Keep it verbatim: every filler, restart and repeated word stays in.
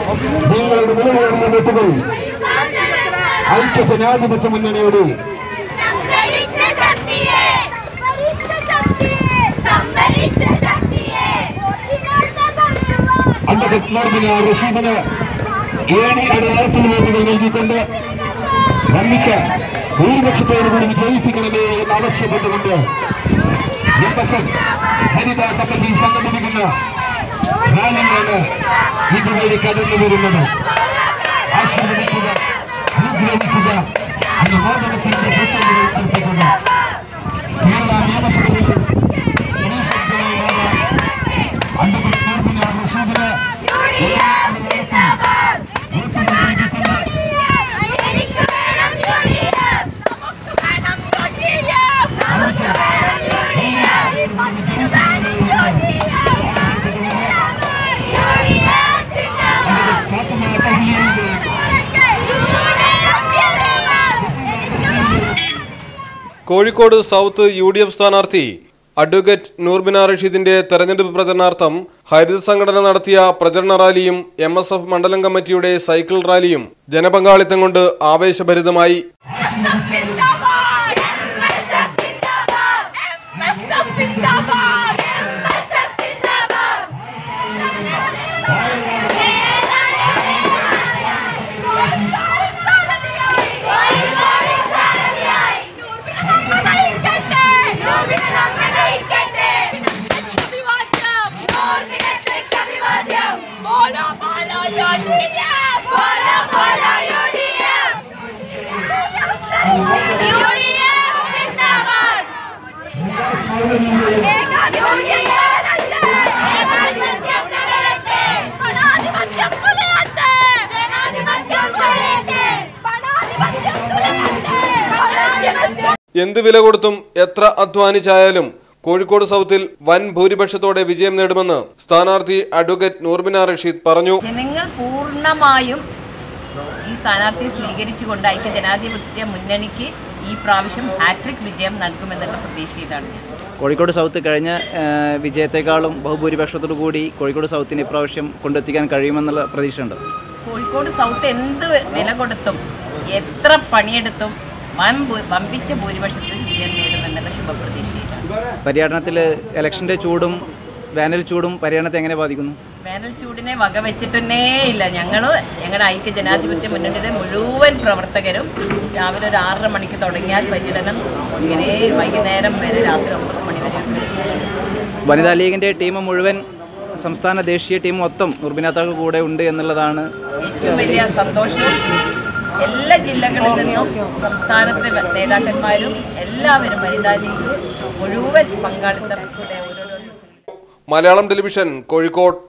നിങ്ങളുടെ വിലയേറിയ വോട്ടുകൾ ഐക്യ ജനാധിപത്യ മുന്നണിയുടെ അഡ്വക്കേറ്റ് നോർബിന റഷീദിന് ഏണി അടയാളത്തിൽ വോട്ടുകൾ നൽകിക്കൊണ്ട് വമ്പിച്ച ഭൂരിപക്ഷത്തോടുകൂടി വിജയിപ്പിക്കണമേ എന്ന് ആവശ്യപ്പെട്ടുകൊണ്ട് M S F Haritha committee സംഘടിപ്പിക്കുന്ന റാലിയാണ് ഇതുവഴി കടന്നു വരുന്നത്. ആശീർവദിക്കുക, അനുഗ്രഹിക്കുക എന്ന മോദനത്തിന്റെ പ്രസംഗങ്ങൾ അർപ്പിക്കുക. കേരള നിയമസഭയിൽ അഡ്വക്കേറ്റ് നോർബിന റഷീദിന് Kozhikode South U D F സ്ഥാനാർത്ഥി അഡ്വക്കേറ്റ് നൂർബിന റഷീദിന്റെ തെരഞ്ഞെടുപ്പ് പ്രചരണാർത്ഥം ഹരിത സംഘടന നടത്തിയ പ്രചരണ റാലിയും എം എസ് എഫ് മണ്ഡലം കമ്മിറ്റിയുടെ സൈക്കിൾ റാലിയും ജനപങ്കാളിത്തം കൊണ്ട് ആവേശഭരിതമായി. എന്ത് വില കൊടുത്തും എത്ര അധ്വാനിച്ചായാലും കോഴിക്കോട് സൗത്തിൽ വൻ ഭൂരിപക്ഷത്തോടെ വിജയം നേടുമെന്ന് സ്ഥാനാർത്ഥി അഡ്വക്കേറ്റ് നൂർബിന റഷീദ് പറഞ്ഞു. ജനങ്ങൾ പൂർണ്ണമായും ഈ സ്ഥാനാർത്ഥിയെ സ്വീകരിച്ചുകൊണ്ട് ഐക്യ ജനാധിപത്യ മുന്നണിക്ക് ഈ പ്രാവശ്യം ഹാട്രിക് വിജയം നൽകുമെന്നുള്ള പ്രതീക്ഷയിലാണ്. കോഴിക്കോട് സൗത്ത് കഴിഞ്ഞ വിജയത്തെക്കാളും ബഹുഭൂരിപക്ഷത്തോടു കൂടി കോഴിക്കോട് സൗത്തിന് ഇപ്രാവശ്യം കൊണ്ടെത്തിക്കാൻ കഴിയുമെന്നുള്ള പ്രതീക്ഷയുണ്ട്. കോഴിക്കോട് സൗത്ത് എന്ത് വില കൊടുത്തും എത്ര പണിയെടുത്തും വൻ വമ്പിച്ച ഭൂരിപക്ഷത്തിൽ വിജയം നേടുമെന്നുള്ള ശുഭപ്രതീക്ഷയിലാണ്. പര്യടനത്തിൽ ഇലക്ഷന്റെ ചൂടും വേനൽ ചൂടും പര്യടനത്തെ എങ്ങനെ ബാധിക്കുന്നു? വേനൽ ചൂടിനെ വകവെച്ചിട്ടേ ഇല്ല. ഞങ്ങൾ ഞങ്ങളുടെ ഐക്യ ജനാധിപത്യ മുന്നണിയുടെ മുഴുവൻ പ്രവർത്തകരും രാവിലെ ഒരു ആറര മണിക്ക് തുടങ്ങിയാൽ പര്യടനം ഇങ്ങനെ വൈകുന്നേരം വരെ രാത്രി ഒമ്പത് മണി വരെ. വനിതാ ലീഗിന്റെ ടീം മുഴുവൻ സംസ്ഥാന ദേശീയ ടീം മൊത്തം നൂർബിനാത്താക്ക് കൂടെ ഉണ്ട് എന്നുള്ളതാണ് ഏറ്റവും വലിയ സന്തോഷവും. എല്ലാ ജില്ലകളിൽ നിന്നും സംസ്ഥാനത്തെ നേതാക്കന്മാരും എല്ലാവരും വനിതാ ലീഗ് മുഴുവൻ പങ്കാളിത്തം. മലയാളം ടെലിവിഷൻ, കോഴിക്കോട്.